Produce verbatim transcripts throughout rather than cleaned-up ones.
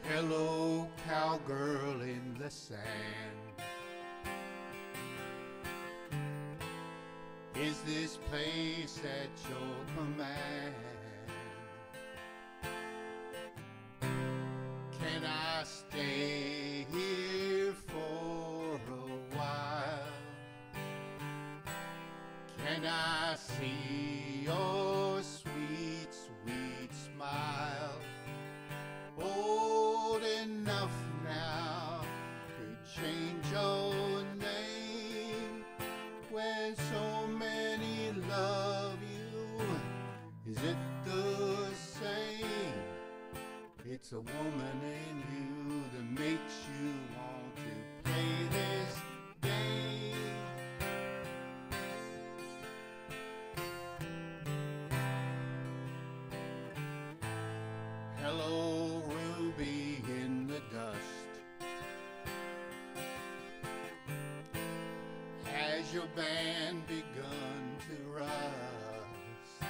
Hello, cowgirl in the sand. Is this place at your command? Can I stay here for a while? Can I see your sweet, sweet smile? Old enough now to change your name, when so many love you. Is it the same? It's a woman in you that makes you want to play this game. Hello, Ruby in the dust. Has your band begun to rust?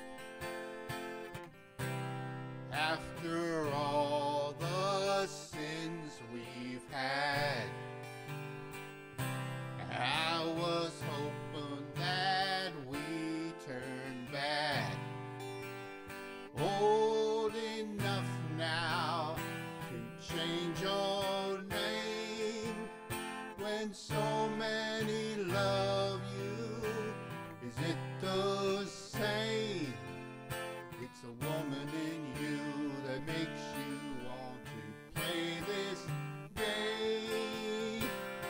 After all the sins we've had, I was hoping that we turned back. Old enough now to change your name, when so many love you. Is it the same? It's a woman in you that makes you want to play this game.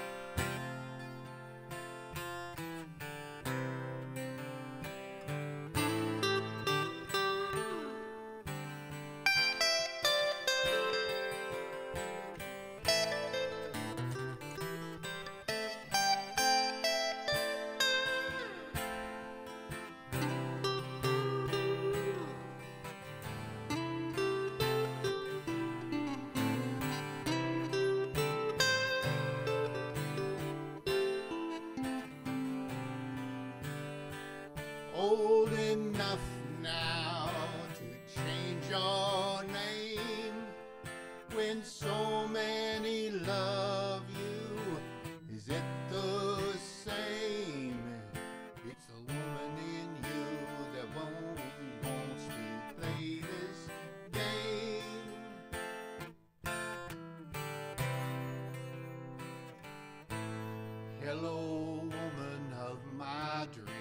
Old enough now to change your name, when so many love you. Is it the same? It's a woman in you that won't wants to play this game. Hello, woman of my dreams.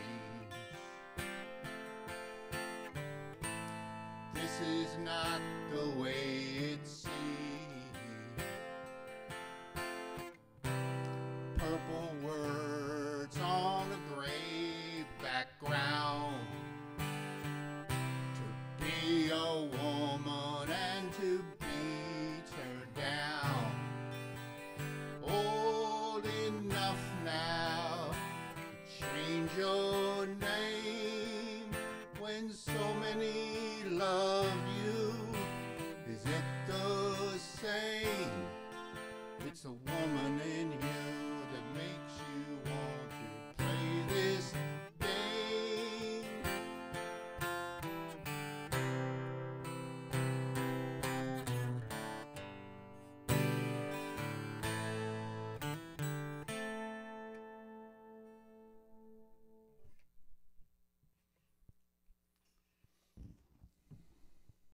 This is not the way it seems. Purple words on a gray background. To be a woman and to be turned down. Old enough now to change your name, when so many love you. Is it the same? It's a woman in